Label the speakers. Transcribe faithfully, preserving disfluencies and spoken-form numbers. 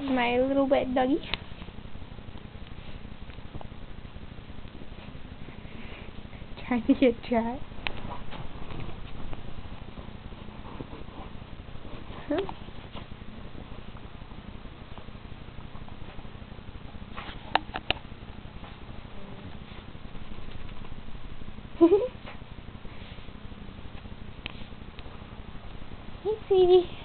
Speaker 1: my little wet doggy. Trying to get dry. Huh? Hey, sweetie.